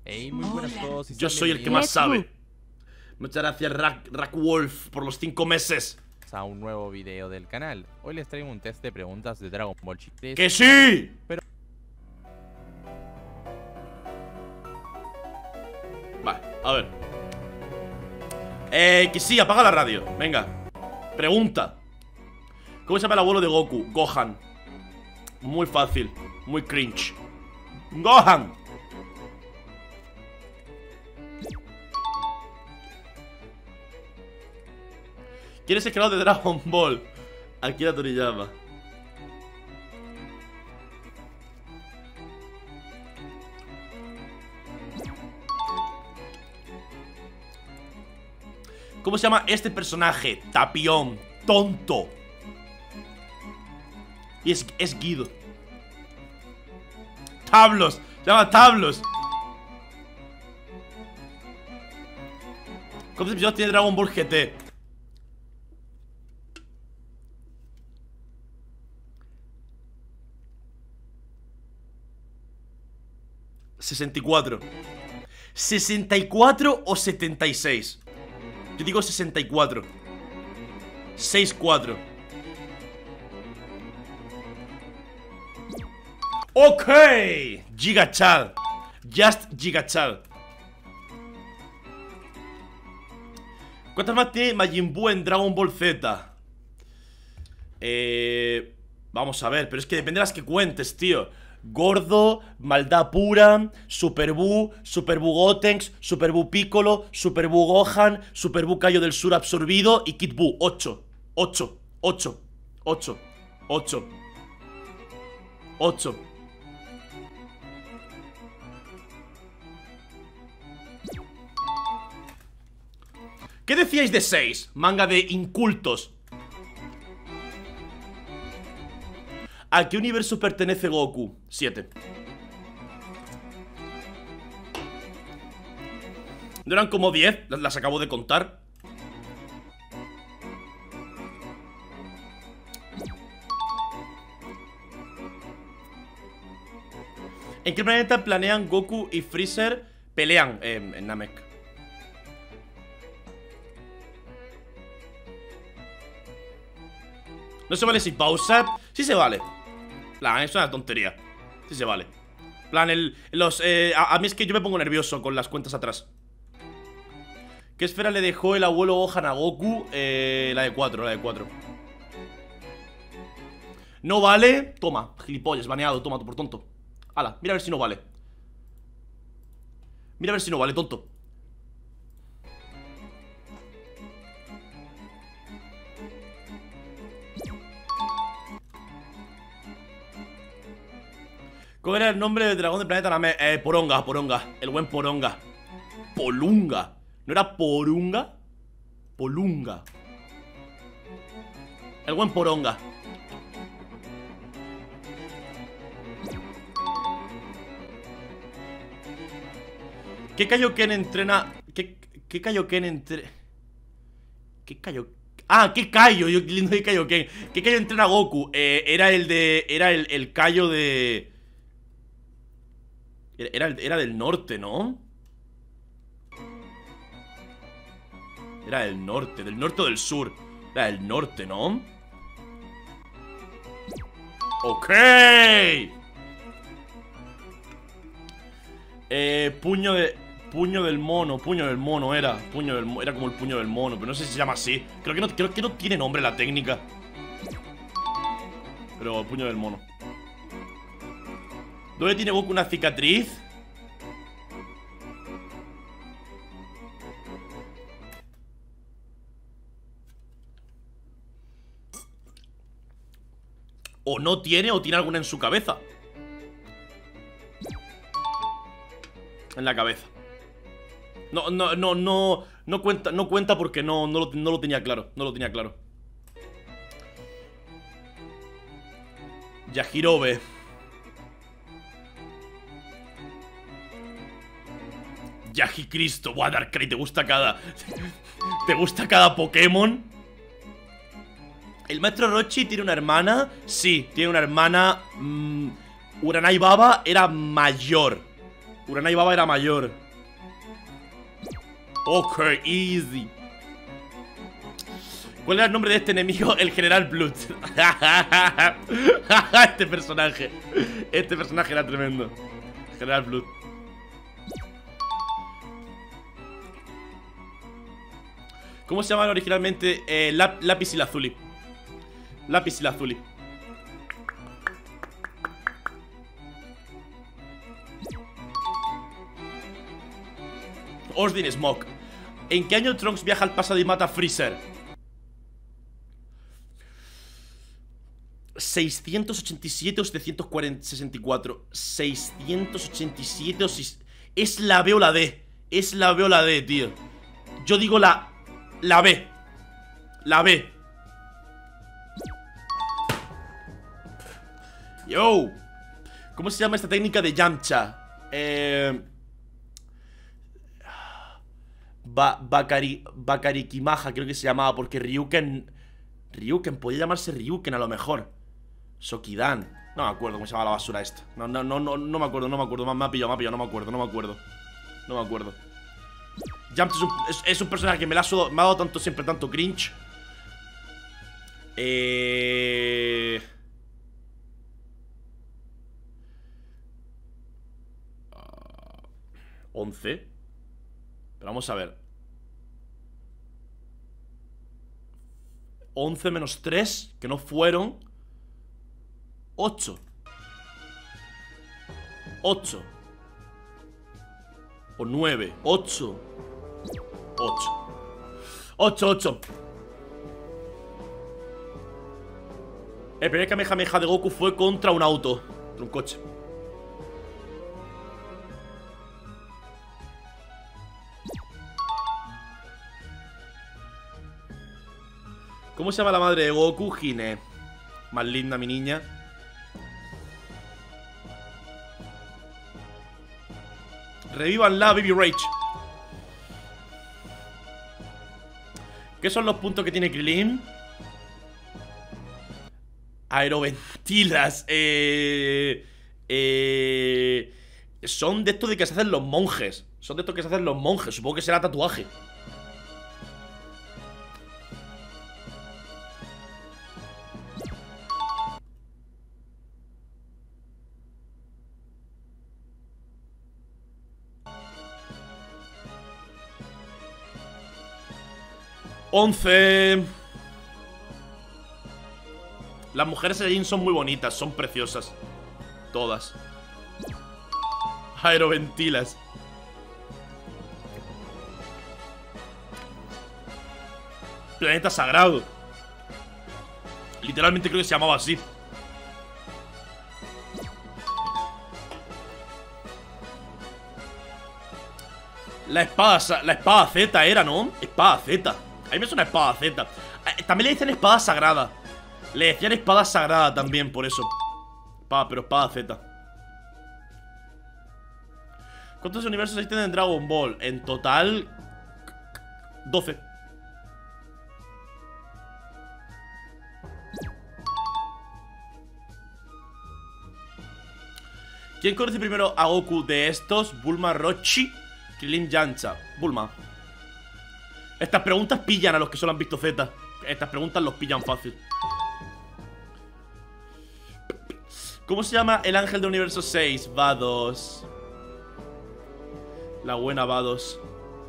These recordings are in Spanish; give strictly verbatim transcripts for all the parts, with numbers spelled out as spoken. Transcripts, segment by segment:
Hey, muy buenas a todos. Yo soy el que más sabe. Muchas gracias, Rack, Rack Wolf, por los cinco meses. A un nuevo video del canal. Hoy les traigo un test de preguntas de Dragon Ball Z. ¡Que sí! Pero... Vale, a ver. Eh, que sí, apaga la radio. Venga. Pregunta. ¿Cómo se llama el abuelo de Goku? Gohan. Muy fácil. Muy cringe. Gohan. ¿Quién es el creador de Dragon Ball? Akira Toriyama. ¿Cómo se llama este personaje? Tapión. Tonto. Y es, es Guido. Tablos. Se llama Tablos. ¿Cuántos episodios tiene Dragon Ball G T? sesenta y cuatro. ¿sesenta y cuatro o setenta y seis? Yo digo sesenta y cuatro. sesenta y cuatro. Ok. Giga Chad. Just Giga Chad. ¿Cuántas más tiene Majin Buu en Dragon Ball Z? Eh... Vamos a ver, pero es que depende de las que cuentes, tío. Gordo, Maldad Pura, Super Buu, Super Buu Gotenks, Super Buu Piccolo, Super Buu Gohan, Super Buu Kaio del Sur absorbido y Kid Buu. ocho, ocho, ocho, ocho, ocho, ocho. ¿Qué decíais de seis? Manga de incultos. ¿A qué universo pertenece Goku? siete. ¿No eran como diez? Las, las acabo de contar. ¿En qué planeta planean Goku y Freezer pelean? Eh, en Namek. ¿No se vale si pausa? Sí se vale. Plan, es una tontería. Sí se vale. Plan, el, los, eh, a, a mí es que yo me pongo nervioso con las cuentas atrás. ¿Qué esfera le dejó el abuelo Gohan a Goku? Eh, la de cuatro, la de cuatro. No vale. Toma, gilipollas, baneado, toma, por tonto. Hala, mira a ver si no vale. Mira a ver si no vale, tonto. ¿Cuál era el nombre del dragón del planeta Namek? Eh, Poronga, Poronga. El buen Poronga. Polunga. ¿No era Porunga? Polunga. El buen Poronga. ¿Qué Kaioken entrena? ¿Qué, qué Kaioken entre? ¿Qué Kaioken? Ah, ¿qué Kaio? Yo lindo de Kaioken. ¿Qué Kaio entrena a Goku? Eh, era el de... Era el, el Kaio de... Era, era del norte, ¿no? Era del norte, del norte o del sur. Era del norte, ¿no? ¡Ok! Eh, puño de... Puño del mono, puño del mono era puño del, Era como el puño del mono, pero no sé si se llama así. Creo que no, creo que no tiene nombre la técnica. Pero puño del mono. ¿Dónde tiene Goku una cicatriz? O no tiene, o tiene alguna en su cabeza. En la cabeza. No, no, no, no No cuenta, no cuenta porque no, no, lo, no lo tenía claro. No lo tenía claro. Yajirobe. Yaji Cristo. Buah, Darkrai, ¿te gusta cada... ¿Te gusta cada Pokémon? ¿El maestro Rochi tiene una hermana? Sí, tiene una hermana. mmm, Uranai Baba era mayor. Urana y Baba era mayor. Ok, easy. ¿Cuál era el nombre de este enemigo? El General Blood. Este personaje. Este personaje era tremendo. General Blood. ¿Cómo se llamaban originalmente? Eh, Lap Lápiz y Lazuli. Lápiz y Lazuli. Osdin Smoke. ¿En qué año Trunks viaja al pasado y mata a Freezer? seiscientos ochenta y siete o setecientos sesenta y cuatro. seiscientos ochenta y siete o seis... Es la B o la D. Es la B o la D, tío. Yo digo la... La B. La B. Yo. ¿Cómo se llama esta técnica de Yamcha? Eh... Ba Bakari Bakarikimaja creo que se llamaba. Porque Ryuken... Ryuken, podía llamarse Ryuken a lo mejor. Sokidan. No me acuerdo cómo se llama la basura esta. No, no, no, no, no me acuerdo, no me acuerdo. Me ha pillado, me ha pillado, no me acuerdo, no me acuerdo. No me acuerdo. Yamcha es un, es, es un personaje que me, la ha, sudado, me ha dado tanto, siempre tanto cringe. Eh... once. Pero vamos a ver. once menos tres, que no fueron. ocho. ocho. O nueve. ocho. ocho. ocho, ocho. El primer Kamehameha de Goku fue contra un auto. Contra un coche. ¿Cómo se llama la madre de Goku? Hine. Más linda mi niña. Revívanla, Baby Rage. ¿Qué son los puntos que tiene Krillin? Aeroventilas. Eh... Eh... Son de estos de que se hacen los monjes. Son de estos que se hacen los monjes. Supongo que será tatuaje. once. Las mujeres Saiyajin son muy bonitas, son preciosas. Todas. Aeroventilas. Planeta sagrado. Literalmente creo que se llamaba así. La espada, la espada Z era, ¿no? Espada Z. A mí me suena espada Z. También le dicen espada sagrada. Le decían espada sagrada también, por eso. Espada, pero espada Z. ¿Cuántos universos existen en Dragon Ball? En total... doce. ¿Quién conoce primero a Goku de estos? Bulma, Rochi, Krillin, Yamcha. Bulma. Estas preguntas pillan a los que solo han visto Z. Estas preguntas los pillan fácil. ¿Cómo se llama el ángel del universo seis? Vados. La buena Vados.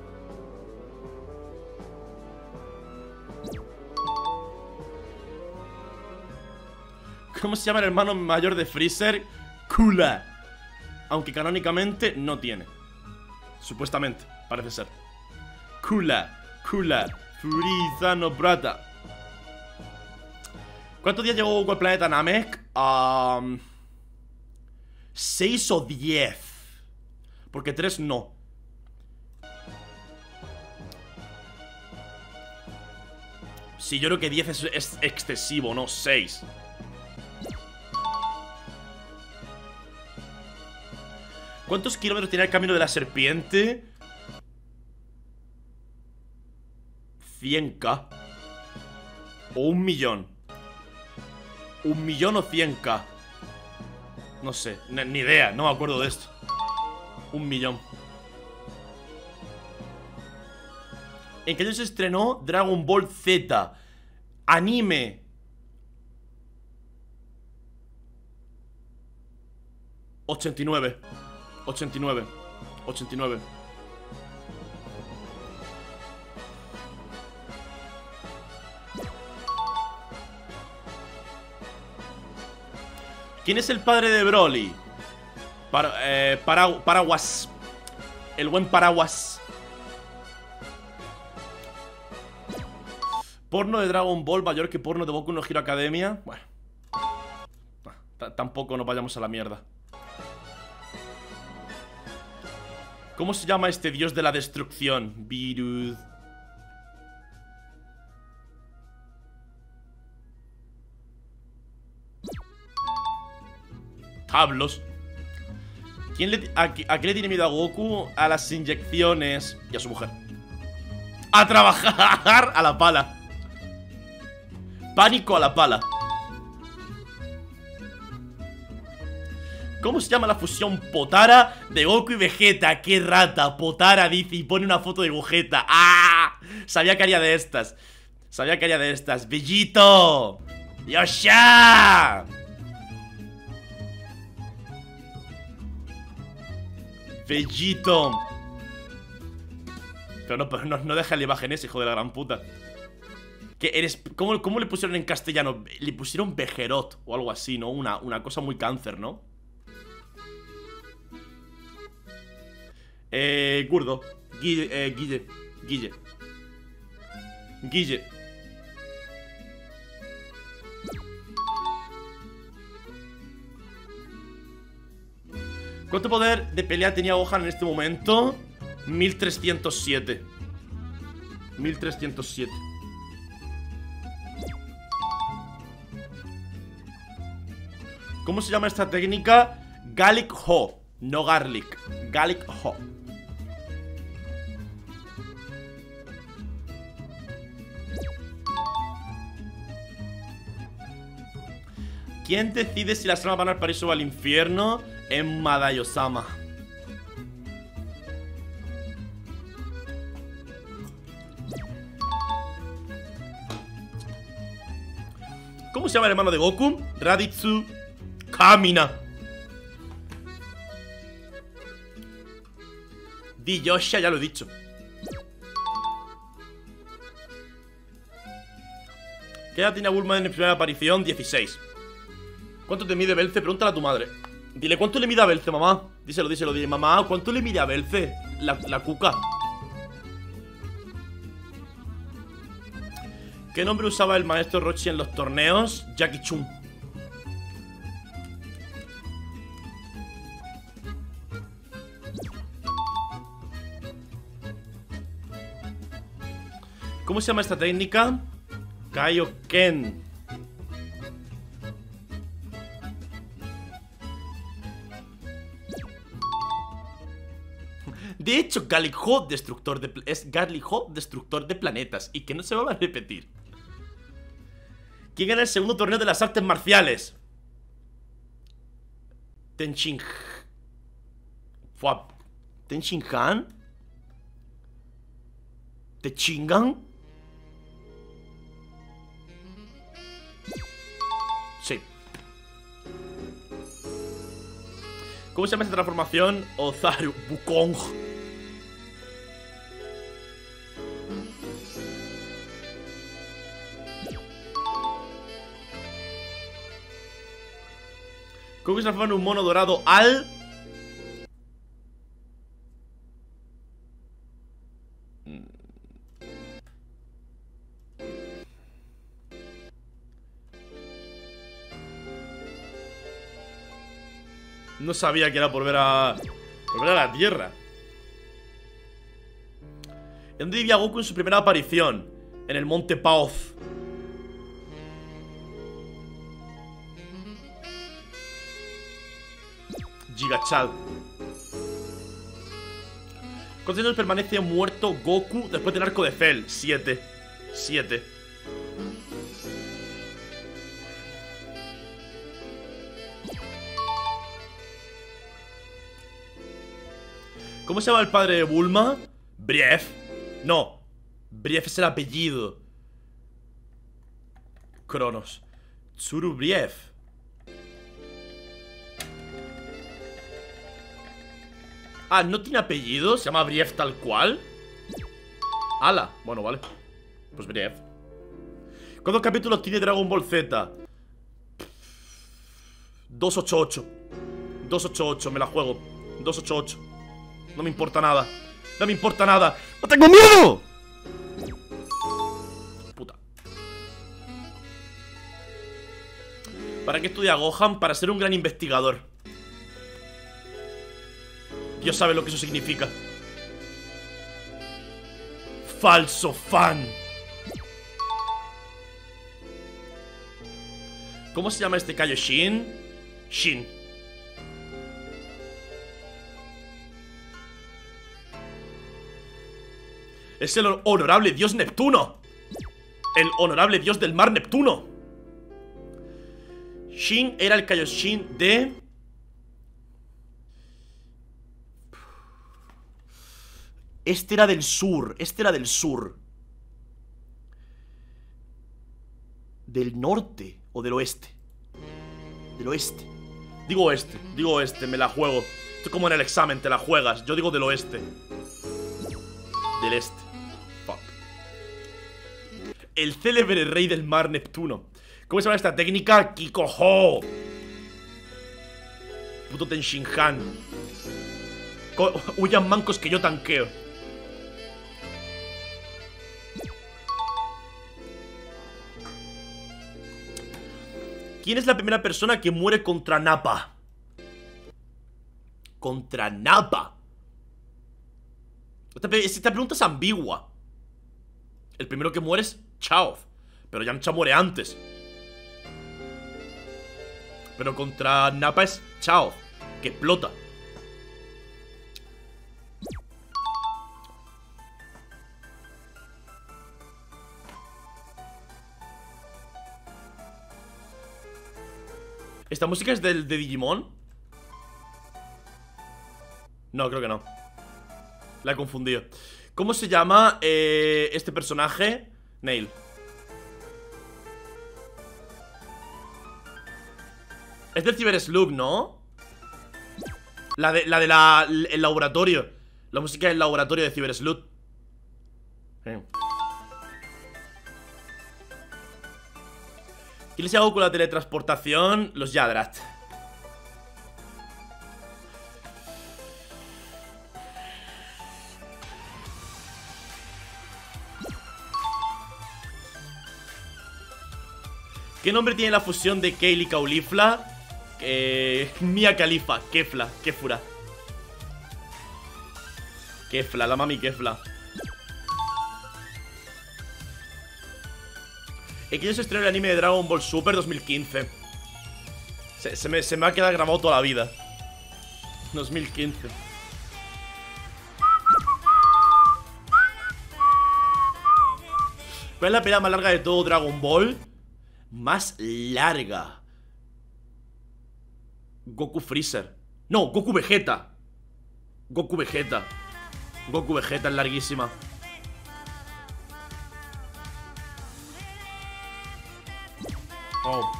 ¿Cómo se llama el hermano mayor de Freezer? Kula. Aunque canónicamente no tiene. Supuestamente, parece ser. Kula. Kula, Frieza no Brata. ¿Cuántos días llegó Goku al planeta Namek? Um, ¿Seis o diez? Porque tres no. Sí, yo creo que diez es, es excesivo, no seis. ¿Cuántos kilómetros tiene el camino de la serpiente? cien k. O un millón. Un millón o cien k. No sé, ni idea, no me acuerdo de esto. Un millón. ¿En qué año se estrenó Dragon Ball Z? Anime. ochenta y nueve. ochenta y nueve. ochenta y nueve. ¿Quién es el padre de Broly? Para, eh, para, Paraguas. El buen Paraguas. Porno de Dragon Ball mayor que porno de Boku no Hero Academia. Bueno, tampoco nos vayamos a la mierda. ¿Cómo se llama este dios de la destrucción? Virud. Tablos. ¿Quién le, a, ¿A qué le tiene miedo a Goku? A las inyecciones. Y a su mujer. ¡A trabajar! A la pala. Pánico a la pala. ¿Cómo se llama la fusión Potara de Goku y Vegeta? ¡Qué rata! Potara dice y pone una foto de Gogeta. ¡Ah! Sabía que haría de estas. Sabía que haría de estas. ¡Bellito! ¡Yosha! Bellito. Pero no, pero no, no deja la imagen ese, hijo de la gran puta. Que eres. ¿Cómo, cómo le pusieron en castellano? Le pusieron Vejerot o algo así, ¿no? Una, una cosa muy cáncer, ¿no? Eh. Gurdo. Guille. Eh, Guille. Guille. Guille. ¿Cuánto poder de pelea tenía Gohan en este momento? mil trescientos siete. mil trescientos siete. ¿Cómo se llama esta técnica? Gallic Ho. No garlic. Gallic Ho. ¿Quién decide si las almas van al paraíso o al infierno? En Madayosama. ¿Cómo se llama el hermano de Goku? Raditsu Kamina. Di Yosha, ya lo he dicho. ¿Qué edad tiene Bulma en mi primera aparición? dieciséis. ¿Cuánto te mide Belce? Pregúntale a tu madre. Dile, ¿cuánto le mide a Belce, mamá? Díselo, díselo, dile, mamá, ¿cuánto le mide a Belce? La, la cuca. ¿Qué nombre usaba el maestro Roshi en los torneos? Jackie Chun. ¿Cómo se llama esta técnica? Kaioken. De hecho, Gallic Ho, destructor de es Gallic Ho, destructor de planetas. Y que no se va a repetir. ¿Quién gana el segundo torneo de las artes marciales? Tenchin Fua Tenchin Han. Techingan. Sí. ¿Cómo se llama esta transformación? Ozaru Wukong. ¿Cómo se transforma en un mono dorado al? No sabía que era volver a... volver a la Tierra. ¿Dónde vivía Goku en su primera aparición? En el monte Paoz. Gigachad. ¿Cuántos años permanece muerto Goku después del arco de Cell? Siete. Siete. ¿Cómo se llama el padre de Bulma? Brief. No, Brief es el apellido. Cronos. Tsuru Brief. Ah, ¿no tiene apellido? ¿Se llama Brief tal cual? Ala, bueno, vale. Pues Brief. ¿Cuántos capítulos tiene Dragon Ball Z? doscientos ochenta y ocho. doscientos ochenta y ocho, me la juego. doscientos ochenta y ocho. No me importa nada. No me importa nada. ¡No tengo miedo! Puta. ¿Para qué estudia Gohan? Para ser un gran investigador. Dios sabe lo que eso significa. Falso fan. ¿Cómo se llama este Kaioshin? Shin. Es el honorable dios Neptuno. El honorable dios del mar Neptuno. Shin era el Kaioshin de... Este era del sur. Este era del sur. ¿Del norte o del oeste? Del oeste. Digo oeste, digo oeste, me la juego. Esto es como en el examen, te la juegas. Yo digo del oeste. Del este. Fuck. El célebre rey del mar Neptuno. ¿Cómo se llama esta técnica? Kikoho. Puto Tenshinhan. Huyan mancos que yo tanqueo. ¿Quién es la primera persona que muere contra Nappa? Contra Nappa. Esta, esta pregunta es ambigua. El primero que muere es Chaoz, pero Yamcha muere antes. Pero contra Nappa es Chaoz, que explota. ¿Esta música es del, de Digimon? No, creo que no. La he confundido. ¿Cómo se llama eh, este personaje? Nail. Es del Cyber Sleuth, ¿no? La de la, de la el laboratorio. La música del laboratorio de Cyber Sleuth. Eh. ¿Quién les hago con la teletransportación? Los Yadrat. ¿Qué nombre tiene la fusión de Kale y Caulifla? Eh, Mia Khalifa, Kefla, Kefura. Kefla, la mami Kefla. ¿En qué año se estrenó el anime de Dragon Ball Super? dos mil quince. Se, se, me, se me ha quedado grabado toda la vida. dos mil quince. ¿Cuál es la pelea más larga de todo Dragon Ball? Más larga. Goku Freezer. No, Goku Vegeta. Goku Vegeta. Goku Vegeta es larguísima. Oh.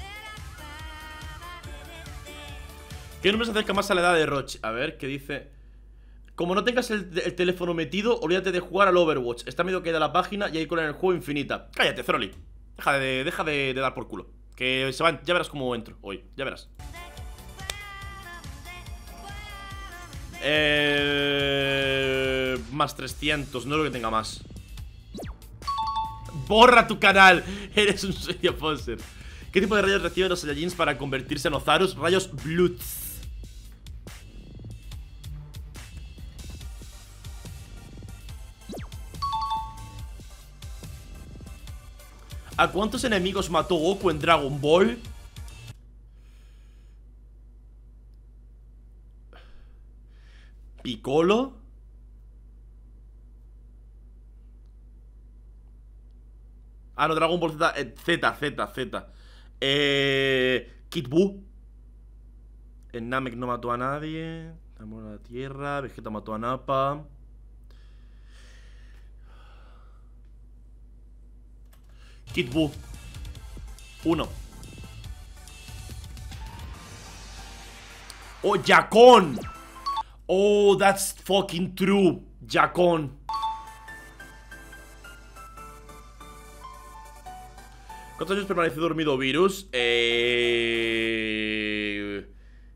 ¿Qué número se acerca más a la edad de Roche? A ver, ¿qué dice? Como no tengas el, el teléfono metido, olvídate de jugar al Overwatch. Está medio caída la página y hay con el juego infinita. Cállate, Zroli. Deja de, deja de, de dar por culo. Que se van, ya verás cómo entro hoy. Ya verás. Eh, más trescientos, no creo que tenga más. ¡Borra tu canal! Eres un sueño poser. ¿Qué tipo de rayos reciben los Saiyajins para convertirse en Ozarus? Rayos Blutz. ¿A cuántos enemigos mató Goku en Dragon Ball? Piccolo. Ah, no, Dragon Ball Z, eh, Z, Z, Z. Eh, Kid Buu. En Namek no mató a nadie. Amor a la tierra. Vegeta mató a Nappa. Kid Buu. Uno. Oh, Yakon. Oh, that's fucking true. Yakon. ¿Cuántos años permanece dormido Virus? Eh...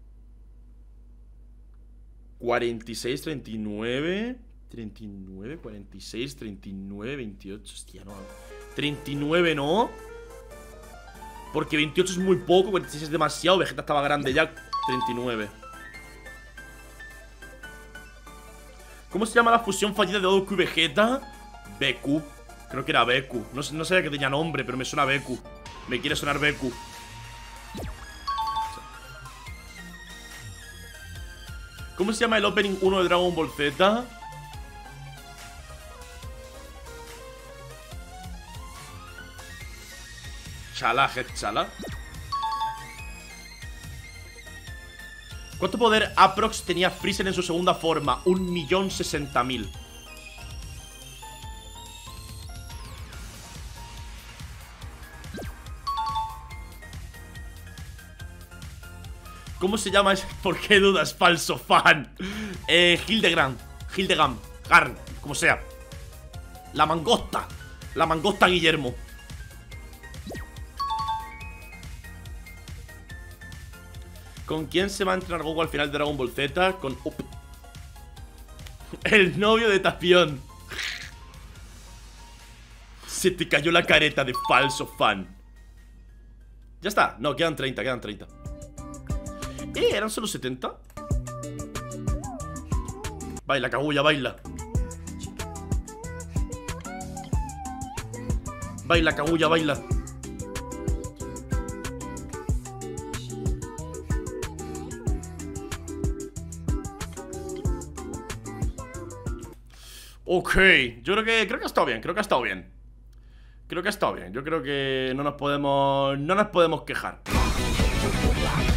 cuarenta y seis, treinta y nueve treinta y nueve, cuarenta y seis, treinta y nueve, veintiocho. Hostia, no. treinta y nueve, ¿no? Porque veintiocho es muy poco, cuarenta y seis es demasiado. Vegeta estaba grande ya. treinta y nueve. ¿Cómo se llama la fusión fallida de Goku y Vegeta? Beku. Creo que era Beku. No, no sabía que tenía nombre, pero me suena Beku. Me quiere sonar Beku. ¿Cómo se llama el opening uno de Dragon Ball Z? Chala, Head Chala. ¿Cuánto poder aprox tenía Freezer en su segunda forma? Un millón sesenta mil. ¿Cómo se llama ese? ¿Por qué dudas, falso fan? Eh, Hildegard. Hildegard. Garn, como sea. La mangosta. La mangosta Guillermo. ¿Con quién se va a entrenar Goku al final de Dragon Ball Z? Con... Up. El novio de Tapión. Se te cayó la careta de falso fan. Ya está. No, quedan treinta, quedan treinta. Eh, ¿eran solo setenta? Baila, Kaguya, baila. Baila, Kaguya, baila. Ok, yo creo que creo que ha estado bien, creo que ha estado bien. Creo que ha estado bien. Yo creo que no nos podemos no nos podemos quejar.